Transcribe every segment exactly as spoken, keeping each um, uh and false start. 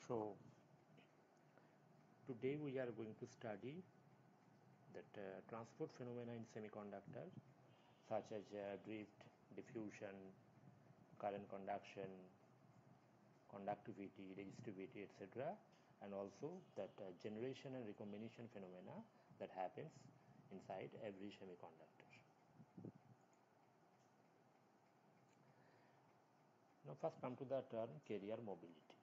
So today we are going to study that uh, transport phenomena in semiconductor such as uh, drift, diffusion, current conduction, conductivity, resistivity, et cetera, and also that uh, generation and recombination phenomena that happens inside every semiconductor. Now first come to the term carrier mobility.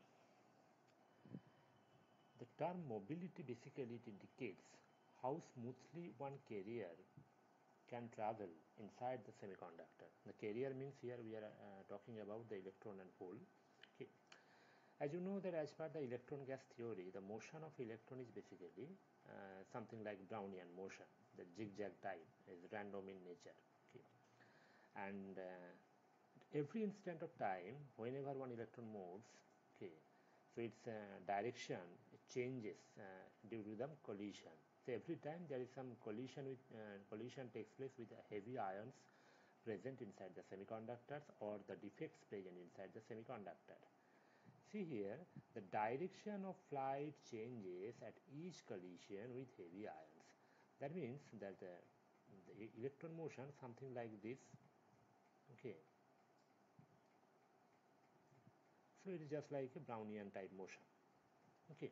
The term mobility basically it indicates how smoothly one carrier can travel inside the semiconductor. The carrier means here we are uh, talking about the electron and hole. Okay. As you know that as per the electron-gas theory, the motion of electron is basically uh, something like Brownian motion. The zigzag type is random in nature. Okay. And uh, every instant of time, whenever one electron moves, okay, so its uh, direction changes uh, due to the collision. So every time there is some collision with uh, collision takes place with heavy ions present inside the semiconductors or the defects present inside the semiconductor. See here, the direction of flight changes at each collision with heavy ions. That means that the, the electron motion something like this. Okay. So it is just like a Brownian type motion. Okay.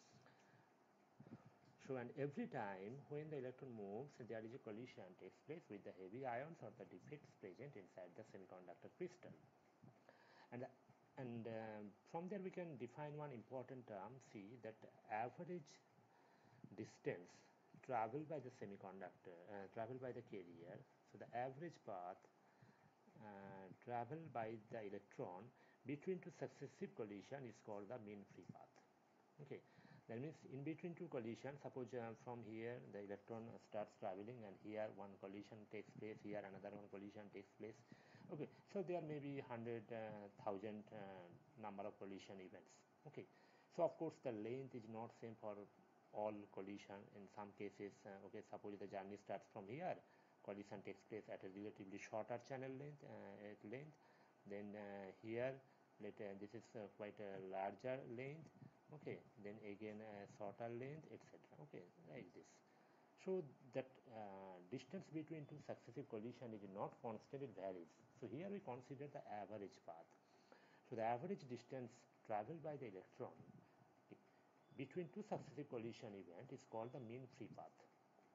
So and every time when the electron moves, there is a collision takes place with the heavy ions or the defects present inside the semiconductor crystal. And and um, from there we can define one important term. See that average distance traveled by the semiconductor, uh, traveled by the carrier. So the average path uh, traveled by the electron between two successive collisions is called the mean free path. Okay, that means in between two collisions, suppose uh, from here the electron starts traveling and here one collision takes place, here another one collision takes place. Okay, so there may be hundred uh, thousand uh, number of collision events. Okay, so of course the length is not same for all collision. In some cases, uh, okay, suppose the journey starts from here, collision takes place at a relatively shorter channel length, uh, length. Then uh, here, let uh, this is uh, quite a larger length. Okay, then again a shorter length, et cetera. Okay, like this. So that uh, distance between two successive collisions is not constant; it varies. So here we consider the average path. So the average distance traveled by the electron between two successive collision events is called the mean free path.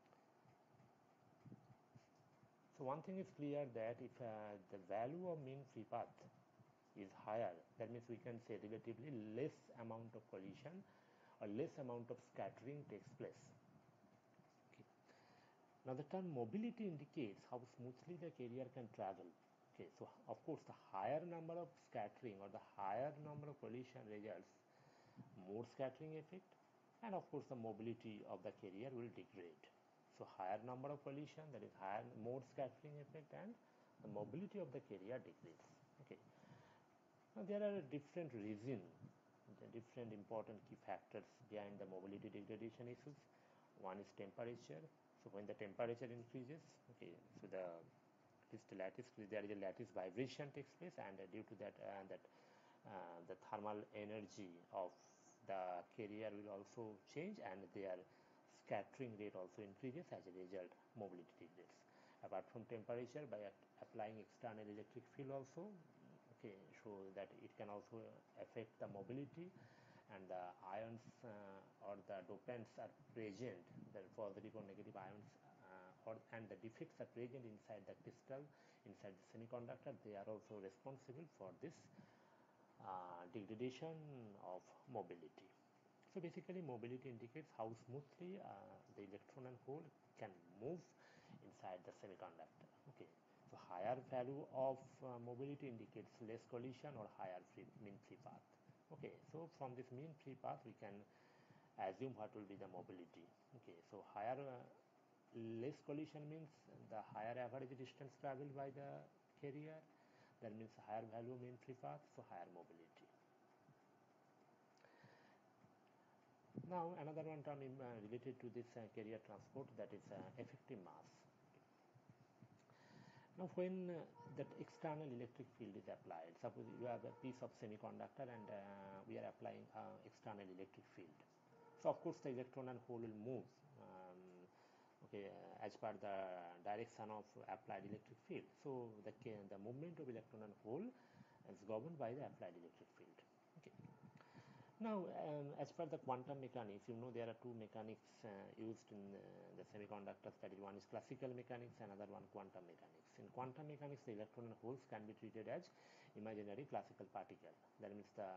So one thing is clear that if uh, the value of mean free path is higher, that means we can say relatively less amount of collision or less amount of scattering takes place. Okay. Now the term mobility indicates how smoothly the carrier can travel. Okay, so of course the higher number of scattering or the higher number of collision results more scattering effect, and of course the mobility of the carrier will degrade. So higher number of collision, that is higher more scattering effect, and the mobility of the carrier degrades. Okay. Now there are different reasons, different important key factors behind the mobility degradation issues. One is temperature. So when the temperature increases, okay, so the crystal lattice, there is a lattice vibration takes place, and uh, due to that, uh, that uh, the thermal energy of the carrier will also change, and their scattering rate also increases. As a result, mobility degrades. Apart from temperature, by applying external electric field also, okay, so that it can also affect the mobility, and the ions uh, or the dopants are present, the positive or negative ions uh, or and the defects are present inside the crystal, inside the semiconductor. They are also responsible for this uh, degradation of mobility. So basically mobility indicates how smoothly uh, the electron and hole can move inside the semiconductor. Okay, so higher value of uh, mobility indicates less collision or higher free, mean free path. Okay, so from this mean free path we can assume what will be the mobility. Okay, so higher uh, less collision means the higher average distance traveled by the carrier, that means higher value mean free path, so higher mobility. Now another one term in, uh, related to this uh, carrier transport, that is uh, effective mass. Now, when uh, that external electric field is applied, suppose you have a piece of semiconductor and uh, we are applying uh, external electric field. So, of course, the electron and hole will move um, okay, uh, as per the direction of applied electric field. So, the, the movement of electron and hole is governed by the applied electric field. Okay. Now, um, as per the quantum mechanics, you know there are two mechanics uh, used in uh, the semiconductors. That is, one is classical mechanics, another one quantum mechanics. In quantum mechanics, the electron and holes can be treated as imaginary classical particle. That means the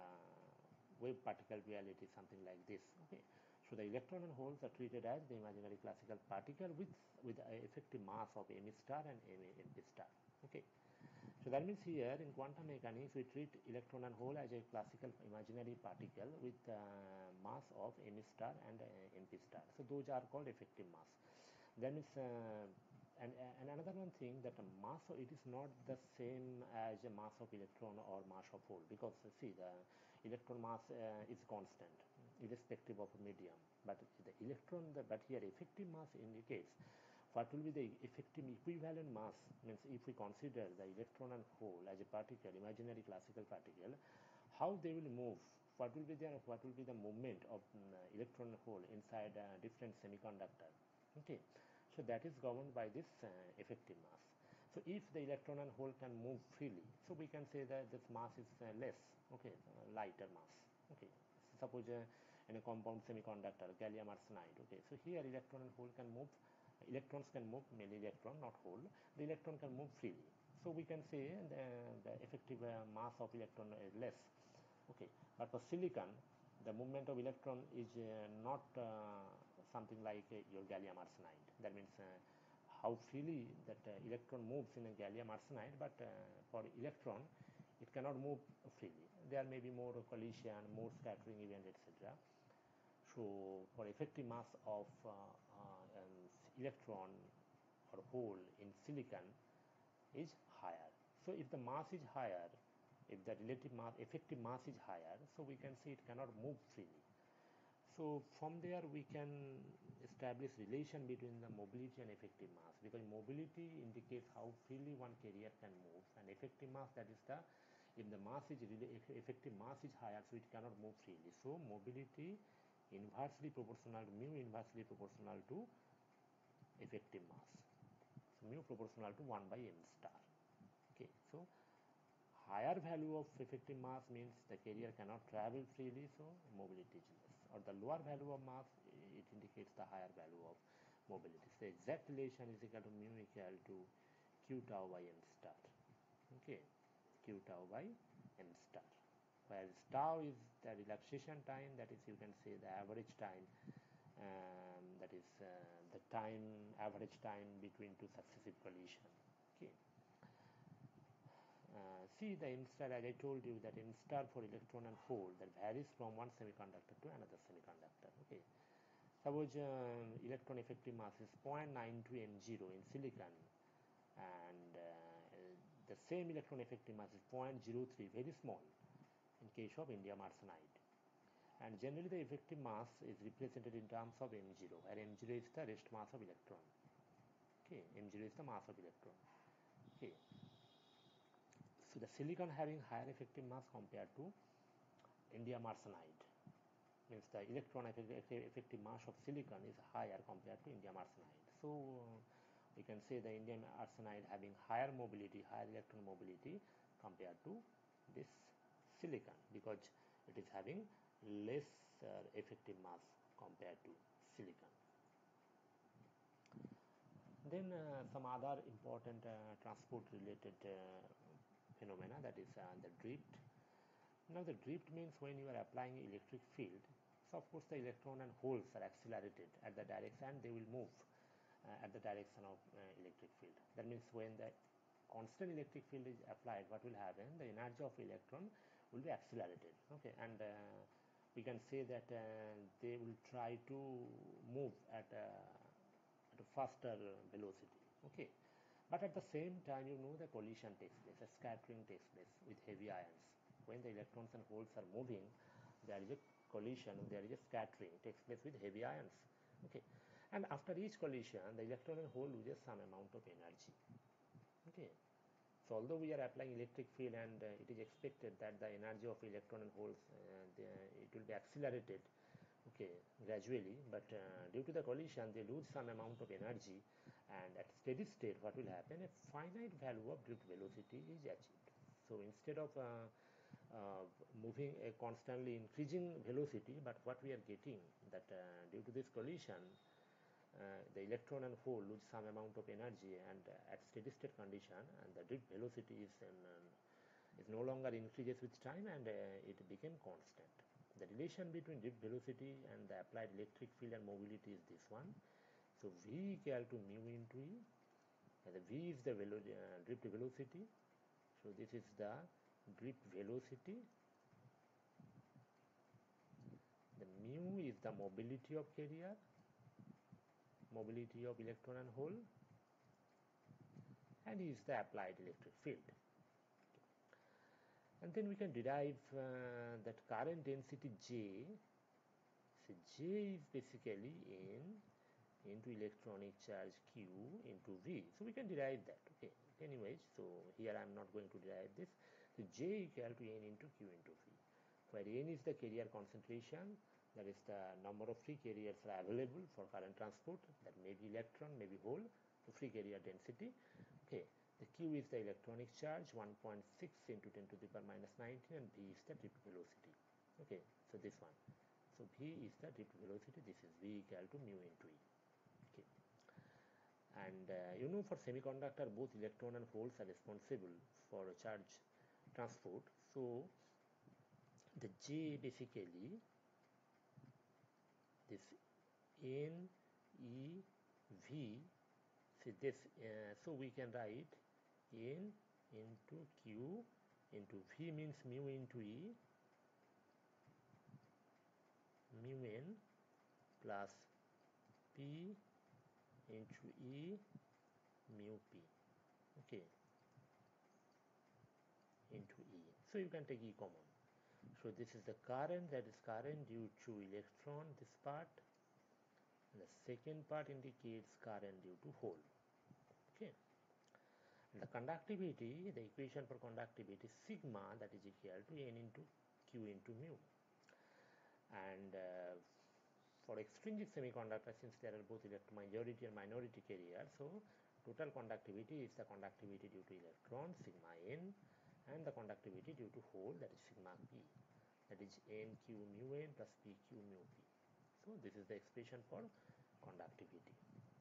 wave particle reality, something like this. Okay. So the electron and holes are treated as the imaginary classical particle with with a effective mass of m star and m star. Okay. So that means here in quantum mechanics, we treat electron and hole as a classical imaginary particle with uh, mass of m star and uh, m star. So those are called effective mass. That means, uh, and, and another one thing, that a mass, it is not the same as a mass of electron or mass of hole, because uh, see, the electron mass uh, is constant irrespective of medium, but the electron, the, but here effective mass indicates what will be the effective equivalent mass. Means if we consider the electron and hole as a particle, imaginary classical particle, how they will move, what will be their, what will be the movement of um, electron and hole inside a different semiconductor. Okay, so that is governed by this uh, effective mass. So if the electron and hole can move freely, so we can say that this mass is uh, less, okay, uh, lighter mass. Okay, suppose uh, in a compound semiconductor, gallium arsenide. Okay, so here electron and hole can move. Electrons can move, mainly electron, not hole. The electron can move freely. So we can say the, the effective uh, mass of electron is less. Okay, but for silicon, the movement of electron is uh, not uh, something like uh, your gallium arsenide. That means uh, how freely that uh, electron moves in a gallium arsenide, but uh, for electron, it cannot move freely. There may be more collision, more scattering event, et cetera. So for effective mass of uh, uh, electron or hole in silicon is higher. So if the mass is higher, if the relative mass, effective mass is higher, so we can say it cannot move freely. So from there we can establish relation between the mobility and effective mass, because mobility indicates how freely one carrier can move, and effective mass, that is the, if the mass is really, effective mass is higher, so it cannot move freely. So mobility inversely proportional, mu inversely proportional to effective mass. So mu proportional to one by m star. Okay, so higher value of effective mass means the carrier cannot travel freely, so mobility is less. Or the lower value of mass, it indicates the higher value of mobility. So the exact relation is equal to mu equal to q tau by m star. Okay, q tau by m star, where tau is the relaxation time, that is, you can say the average time, um, that is uh, the time, average time between two successive collision. Okay. Uh, see the m star, as I told you, that m star for electron and hole, that varies from one semiconductor to another semiconductor. Okay. Suppose uh, electron effective mass is zero point nine two m zero in silicon, and uh, the same electron effective mass is zero point zero three, very small, in case of indium arsenide. And generally the effective mass is represented in terms of m zero, where m zero is the rest mass of electron. Okay, m zero is the mass of electron. Okay. So the silicon having higher effective mass compared to indium arsenide, means the electron effective mass of silicon is higher compared to indium arsenide. So uh, we can say the indium arsenide having higher mobility, higher electron mobility compared to this silicon, because it is having less uh, effective mass compared to silicon. Then uh, some other important uh, transport related uh, phenomena, that is uh, the drift. Now the drift means when you are applying electric field, so of course the electron and holes are accelerated at the direction, they will move uh, at the direction of uh, electric field. That means when the constant electric field is applied, what will happen, the energy of electron will be accelerated. Okay, and uh, we can say that uh, they will try to move at a, at a faster velocity. Okay, but at the same time, you know, the collision takes place, a scattering takes place with heavy ions. When the electrons and holes are moving, there is a collision, there is a scattering takes place with heavy ions. Okay, and after each collision, the electron and hole loses some amount of energy. Okay, so although we are applying electric field and uh, it is expected that the energy of electron and holes uh, they, it will be accelerated, okay, gradually, but uh, due to the collision they lose some amount of energy, and at steady state what will happen, a finite value of drift velocity is achieved. So instead of uh, uh, moving a constantly increasing velocity, but what we are getting that uh, due to this collision uh, the electron and hole lose some amount of energy, and uh, at steady state condition and the drift velocity is um, is no longer increases with time, and uh, it became constant. The relation between drift velocity and the applied electric field and mobility is this one. So V equal to mu into E, and the V is the velo uh, drift velocity. So this is the drift velocity. The mu is the mobility of carrier, mobility of electron and hole, and E is the applied electric field. And then we can derive uh, that current density J. So J is basically N into electronic charge Q into V. So we can derive that. Okay. Anyways, so here I am not going to derive this. So J equal to N into Q into V, where N is the carrier concentration, that is the number of free carriers are available for current transport, that may be electron, may be hole, so free carrier density. Okay. The Q is the electronic charge, one point six into ten to the power minus nineteen, and V is the drift velocity. Okay, so this one. So V is the drift velocity. This is V equal to mu into E. Okay, and uh, you know, for semiconductor, both electron and holes are responsible for charge transport. So the J basically this N E V. See this. Uh, so we can write N into Q into V means mu into E, mu N plus P into E mu P, okay, into E. So you can take E common. So this is the current, that is current due to electron, this part, and the second part indicates current due to hole. Okay. And the conductivity, the equation for conductivity, sigma, that is equal to N into Q into mu. And uh, for extrinsic semiconductor, since there are both majority and minority carriers, so total conductivity is the conductivity due to electron, sigma N, and the conductivity due to hole, that is sigma P, that is N Q mu N plus P Q mu P. So this is the expression for conductivity.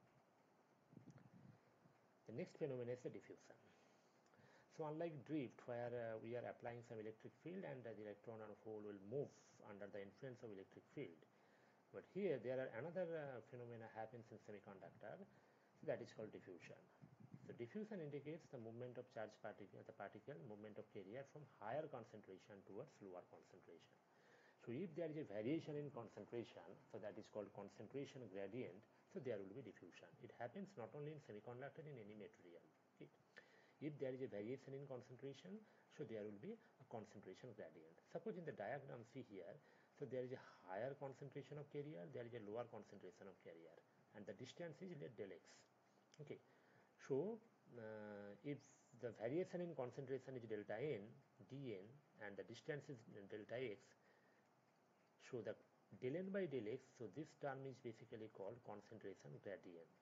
The next phenomenon is the diffusion. So unlike drift, where uh, we are applying some electric field and uh, the electron and hole will move under the influence of electric field, but here there are another uh, phenomena happens in semiconductor, so that is called diffusion. So diffusion indicates the movement of charged particle, the particle movement of carrier from higher concentration towards lower concentration. So if there is a variation in concentration, so that is called concentration gradient, so there will be diffusion. It happens not only in semiconductor, in any material. Okay. If there is a variation in concentration, so there will be a concentration gradient. Suppose in the diagram, see here, so there is a higher concentration of carrier, there is a lower concentration of carrier, and the distance is let del x. Okay. So uh, if the variation in concentration is delta n, dn, and the distance is delta x, so the del n by del x, so this term is basically called concentration gradient.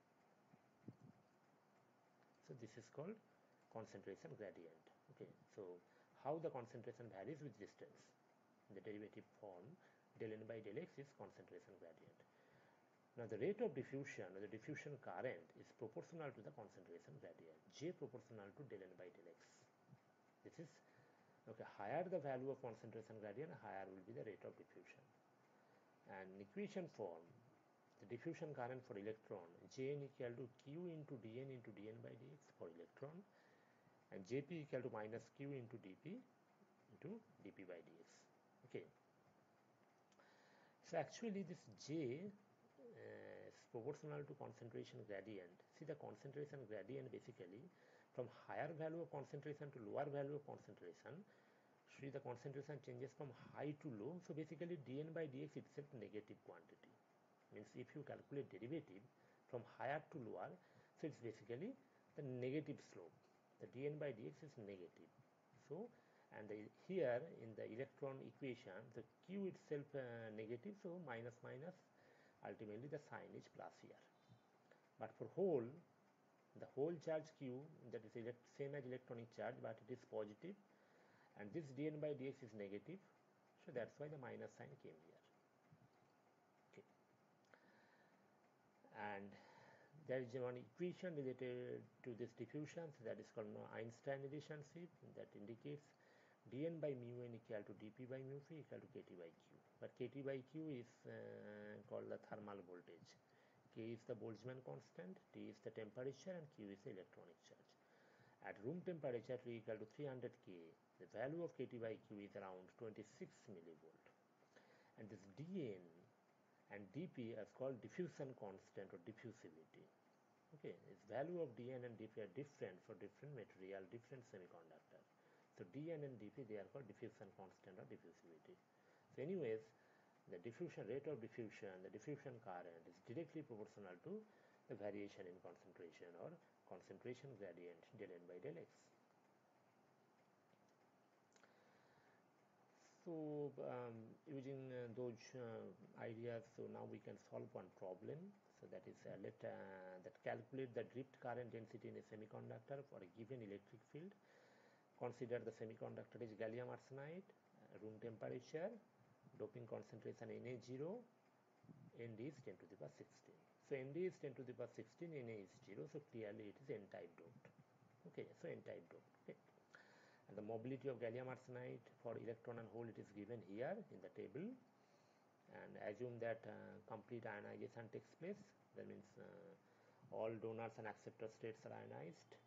So this is called concentration gradient. Okay, so how the concentration varies with distance. In the derivative form, del n by del x is concentration gradient. Now the rate of diffusion, or the diffusion current, is proportional to the concentration gradient. J proportional to del n by del x. This is, okay, higher the value of concentration gradient, higher will be the rate of diffusion. And in equation form, the diffusion current for electron, Jn equal to Q into dn into dn by dx for electron, and Jp equal to minus Q into dp into dp by dx. Okay. So actually this J uh, is proportional to concentration gradient. See the concentration gradient basically from higher value of concentration to lower value of concentration. See the concentration changes from high to low. So basically dn by dx itself negative quantity. Means if you calculate derivative from higher to lower, so it's basically the negative slope. The dN by dx is negative. So, and the, here in the electron equation, the q itself uh, negative, so minus minus, ultimately the sign is plus here. But for hole, the whole charge q, that is elect same as electronic charge, but it is positive, and this dN by dx is negative, so that's why the minus sign came here. Okay. And there is one equation related to this diffusion, so that is called Einstein relationship, that indicates dN by mu n equal to dP by mu phi equal to kT by q. But kT by q is uh, called the thermal voltage. K is the Boltzmann constant, T is the temperature, and Q is the electronic charge. At room temperature T equal to three hundred K, the value of kT by q is around twenty-six millivolt. And this dN and dP is called diffusion constant or diffusivity. Okay, its value of dN and dP are different for different material, different semiconductor. So dN and dP, they are called diffusion constant or diffusivity. So anyways, the diffusion rate of diffusion, the diffusion current is directly proportional to the variation in concentration or concentration gradient del N by del X. So um, using uh, those uh, ideas, so now we can solve one problem. So that is uh, let uh, that calculate the drift current density in a semiconductor for a given electric field. Consider the semiconductor is gallium arsenide, uh, room temperature, doping concentration N A zero, N D is ten to the power sixteen. So N D is ten to the power sixteen, N A is zero, so clearly it is N-type doped. Okay, so N-type doped. Okay. And the mobility of gallium arsenide for electron and hole, it is given here in the table. And assume that uh, complete ionization takes place. That means uh, all donors and acceptor states are ionized.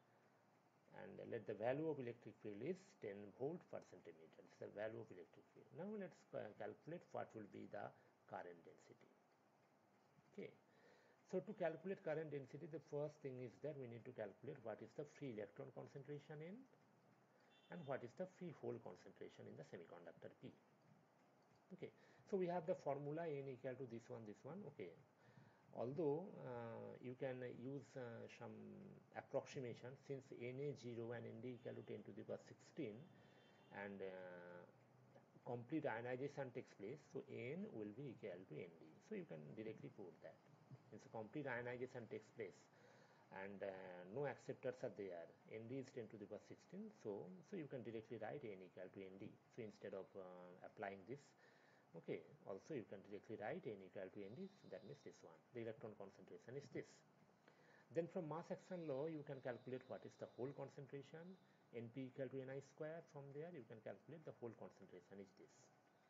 And let the value of electric field is ten volt per centimeter. This is the value of electric field. Now let's calculate what will be the current density. Okay. So to calculate current density, the first thing is that we need to calculate what is the free electron concentration in and what is the free hole concentration in the semiconductor P. Okay. So we have the formula N equal to this one, this one. Okay. Although uh, you can use uh, some approximation, since N A zero and N D equal to ten to the power sixteen and uh, complete ionization takes place, so N will be equal to N D. So you can directly prove that. Since complete ionization takes place and uh, no acceptors are there, N D is ten to the power sixteen, so, so you can directly write N equal to N D. So instead of uh, applying this, okay, also you can directly write N equal to N D, so that means this one. The electron concentration is this. Then from mass action law, you can calculate what is the hole concentration, N P equal to Ni square. From there, you can calculate the hole concentration is this.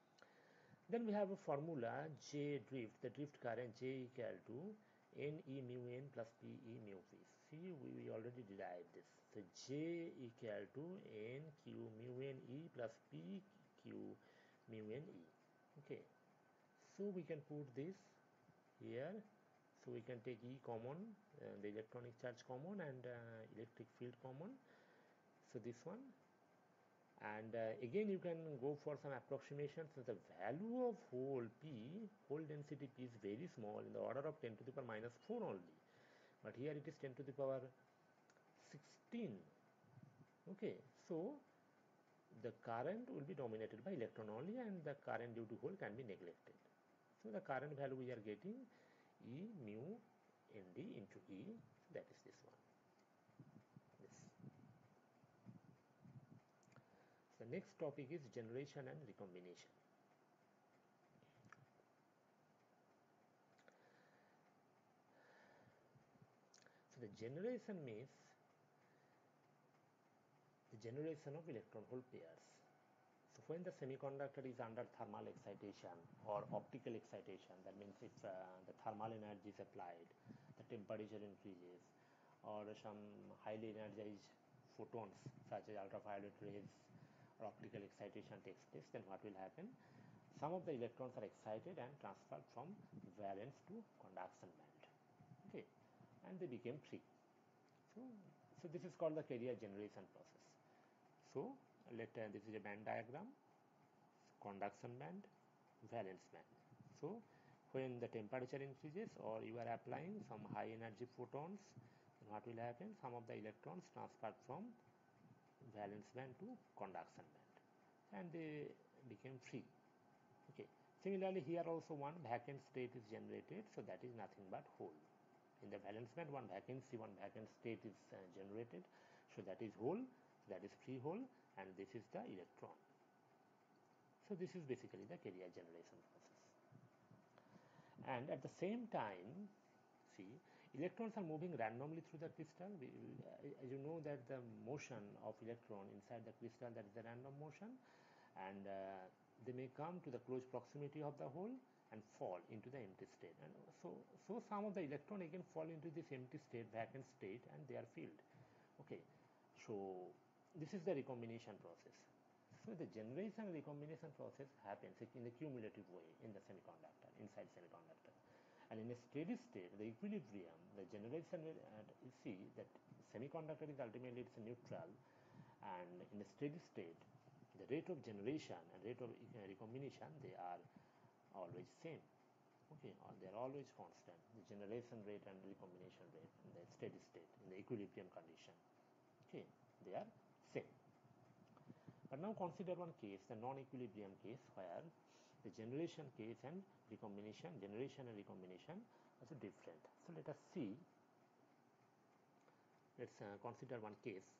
Then we have a formula J drift, the drift current J equal to N E mu N plus P E mu P. See, we, we already derived this. So J equal to N Q mu N E plus P Q mu N E. Okay, so we can put this here. So we can take E common, uh, the electronic charge common, and uh, electric field common. So this one, and uh, again you can go for some approximation. So the value of hole P, hole density P, is very small, in the order of ten to the power minus four only, but here it is ten to the power sixteen. Okay, so the current will be dominated by electron only, and the current due to hole can be neglected. So the current value we are getting E mu N D into E, that is this one. This. The next topic is generation and recombination. So the generation means the generation of electron hole pairs. So when the semiconductor is under thermal excitation or optical excitation, that means if uh, the thermal energy is applied, the temperature increases, or some highly energized photons such as ultraviolet rays or optical excitation takes place, then what will happen? Some of the electrons are excited and transferred from valence to conduction band. Okay, and they became free. So, so this is called the carrier generation process. So let uh, this is a band diagram, conduction band, valence band. So when the temperature increases or you are applying some high energy photons, what will happen? Some of the electrons transferred from valence band to conduction band, and they became free. Okay. Similarly, here also one vacant state is generated, so that is nothing but hole. In the valence band, one vacancy, one vacant state is uh, generated, so that is hole, that is free hole, and this is the electron. So this is basically the carrier generation process. And at the same time, see, electrons are moving randomly through the crystal. We, as you know that the motion of electron inside the crystal, that is the random motion, and uh, they may come to the close proximity of the hole and fall into the empty state. And so, so some of the electron again fall into this empty state, vacant state, and they are filled. Okay, so this is the recombination process. So the generation and recombination process happens in a cumulative way in the semiconductor, inside semiconductor. And in a steady state, the equilibrium, the generation, uh, you see that semiconductor is ultimately it's neutral, and in a steady state, the rate of generation and rate of uh, recombination, they are always same. Okay, or they are always constant. The generation rate and recombination rate in the steady state, in the equilibrium condition. Okay, they are same. But now consider one case, the non-equilibrium case, where the generation case and recombination, generation and recombination are so different. So let us see, let's uh, consider one case.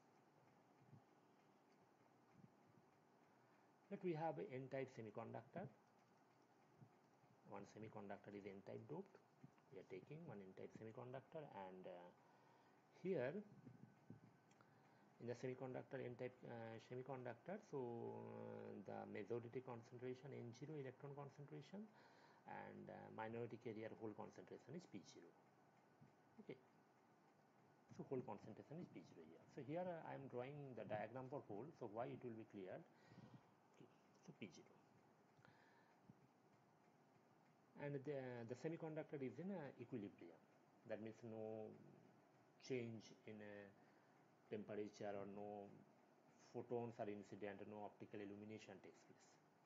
That we have an N-type semiconductor. One semiconductor is N-type doped. We are taking one N-type semiconductor, and uh, here in the semiconductor N-type uh, semiconductor, so uh, the majority concentration N zero electron concentration, and uh, minority carrier hole concentration is P zero. Okay, so hole concentration is P zero here. So here uh, I am drawing the diagram for hole, so why it will be cleared. Okay, so P zero, and the, the semiconductor is in uh, equilibrium. That means no change in a temperature or no photons are incident, no optical illumination takes place.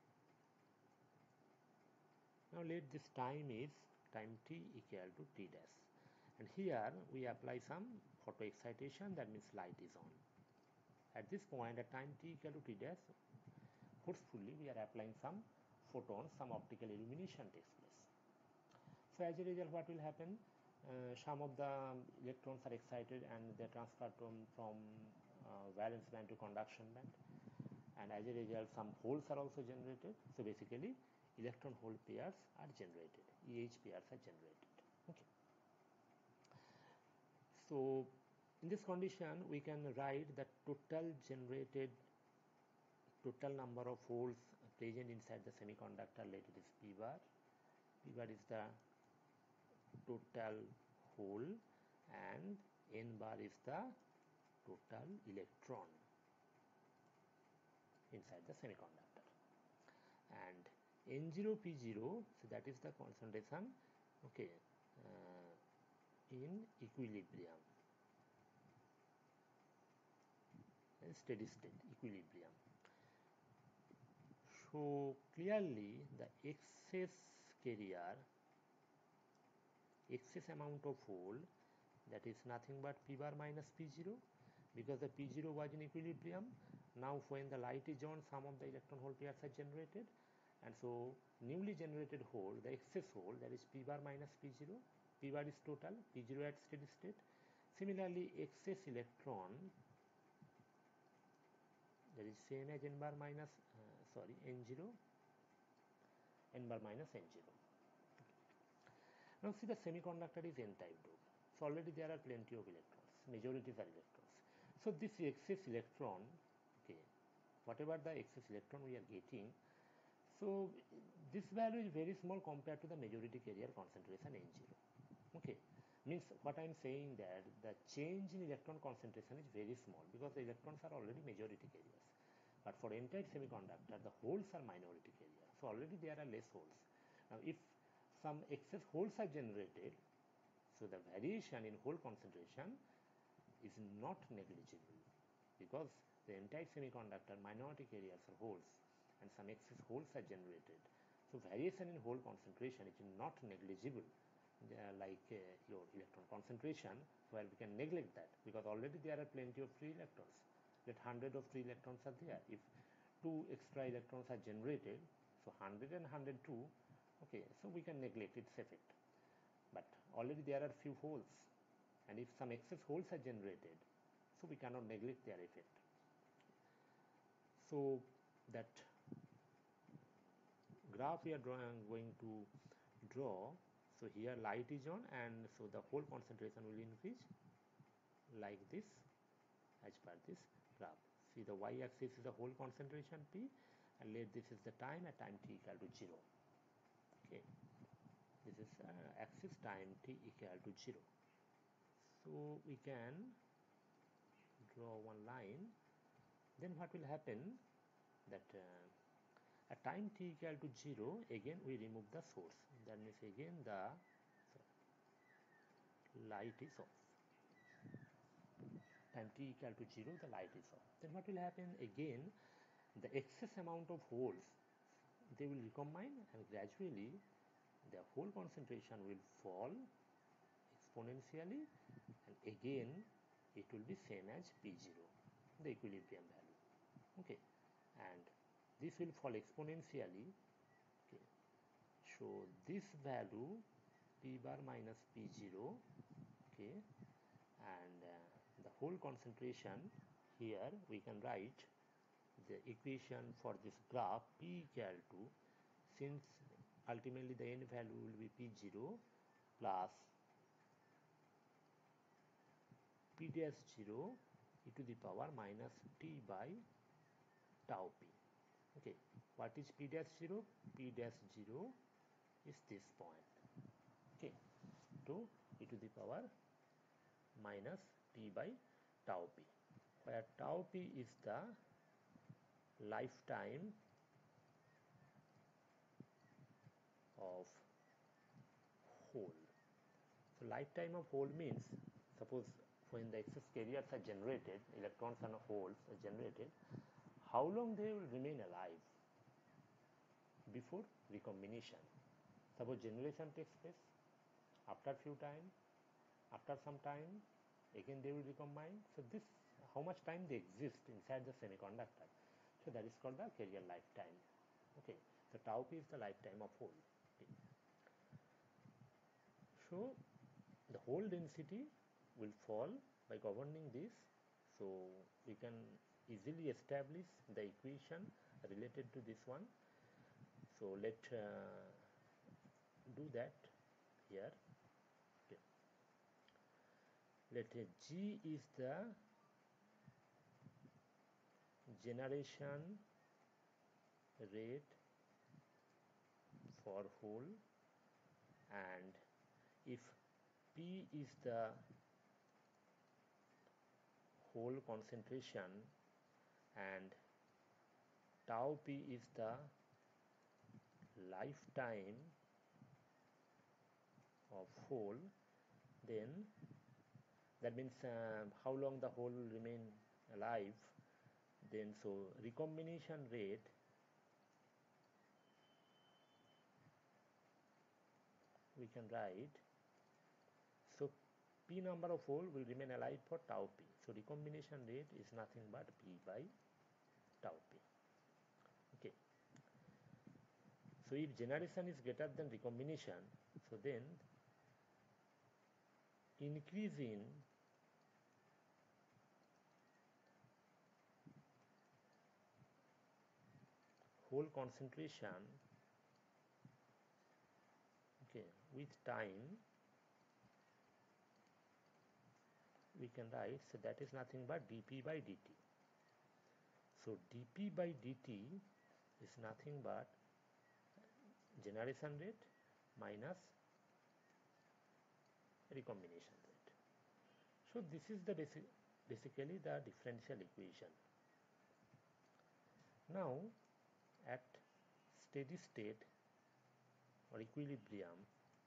Now let this time is time t equal to t dash, and here we apply some photo excitation, that means light is on. At this point at time t equal to t dash, forcefully we are applying some photons, some optical illumination takes place. So as a result, what will happen? Uh, some of the electrons are excited and they are transferred from, from uh, valence band to conduction band, and as a result some holes are also generated. So basically electron hole pairs are generated, E H pairs are generated. Okay. So in this condition we can write the total generated, total number of holes present inside the semiconductor. Let it is P bar. P bar is the total hole, and N bar is the total electron inside the semiconductor, and N zero P zero, so that is the concentration, okay, uh, in equilibrium, steady state equilibrium. So clearly the excess carrier, excess amount of hole, that is nothing but P bar minus P zero, because the P zero was in equilibrium. Now when the light is on, some of the electron hole pairs are generated, and so newly generated hole, the excess hole, that is P bar minus P zero. P bar is total, P zero at steady state. Similarly excess electron, that is same as N bar minus uh, sorry N zero, N bar minus N zero. Now see, the semiconductor is N-type doped, so already there are plenty of electrons, majorities are electrons. So this excess electron, okay, whatever the excess electron we are getting, so this value is very small compared to the majority carrier concentration N zero. Okay, means what I am saying that the change in electron concentration is very small because the electrons are already majority carriers. But for N-type semiconductor, the holes are minority carrier, so already there are less holes. Now if some excess holes are generated, so the variation in hole concentration is not negligible, because the N-type semiconductor minority carriers are holes and some excess holes are generated. So variation in hole concentration is not negligible. uh, like uh, your electron concentration, where we can neglect that because already there are plenty of free electrons. That hundred of free electrons are there. If two extra electrons are generated, so one hundred and one hundred two, okay, so we can neglect its effect. But already there are few holes, and if some excess holes are generated, so we cannot neglect their effect. So that graph we are drawing, going to draw. So here light is on, and so the whole concentration will increase like this as per this graph. See, the y-axis is the whole concentration P, and let this is the time at time t equal to zero. Okay, this is uh, axis time t equal to zero. So we can draw one line. Then what will happen? That uh, at time t equal to zero, again we remove the source. That means again the light is off. Time t equal to zero, the light is off. Then what will happen? Again, the excess amount of holes, they will recombine, and gradually the whole concentration will fall exponentially, and again it will be same as P zero, the equilibrium value. Okay, and this will fall exponentially. Okay, so this value P bar minus P zero, okay, and uh, the whole concentration, here we can write the equation for this graph P equal to, since ultimately the end value will be P zero plus P dash zero e to the power minus T by tau P. Okay, what is P dash zero? P dash zero is this point. Okay, to e to the power minus T by tau P, where tau P is the lifetime of hole. So lifetime of hole means, suppose when the excess carriers are generated, electrons and holes are generated, how long they will remain alive before recombination. Suppose generation takes place, after few time, after some time, again they will recombine. So this, how much time they exist inside the semiconductor. So that is called the carrier lifetime. Okay, so tau P is the lifetime of hole. Okay. So the hole density will fall by governing this. So we can easily establish the equation related to this one. So let uh, do that here. Okay. Let uh, G is the generation rate for hole, and if P is the hole concentration and tau P is the lifetime of hole, then that means uh, how long the hole will remain alive. Then so recombination rate we can write, so P number of hole will remain alive for tau P. So recombination rate is nothing but P by tau P. Okay. So if generation is greater than recombination, so then increase in hole concentration, okay, with time we can write, so that is nothing but dP by dt. So dP by dt is nothing but generation rate minus recombination rate. So this is the basic, basically the differential equation. Now at steady state or equilibrium,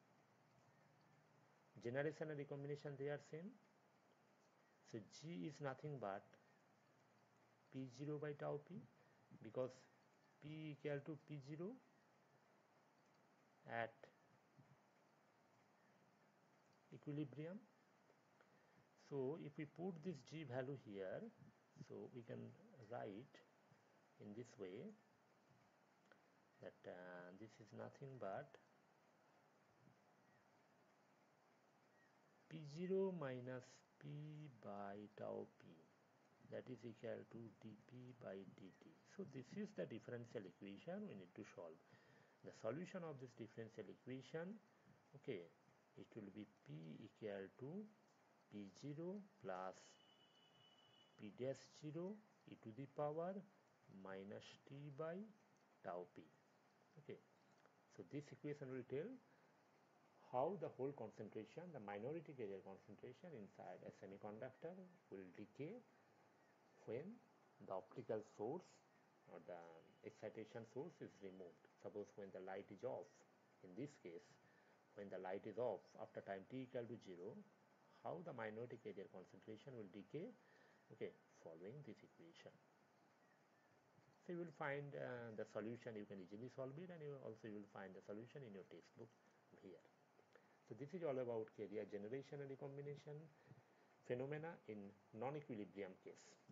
generation and recombination, they are same. So G is nothing but P zero by tau P, because P equal to P zero at equilibrium. So if we put this G value here, so we can write in this way that uh, this is nothing but P zero minus P by tau P, that is equal to dP by dt. So this is the differential equation we need to solve. The solution of this differential equation, okay, it will be P equal to P zero plus P dash zero e to the power minus T by tau P. Okay, so this equation will tell how the whole concentration, the minority carrier concentration inside a semiconductor will decay when the optical source or the excitation source is removed. Suppose when the light is off, in this case, when the light is off after time t equal to zero, how the minority carrier concentration will decay, okay, following this equation. So you will find uh, the solution, you can easily solve it, and you also you will find the solution in your textbook here. So this is all about carrier generation and recombination phenomena in non-equilibrium case.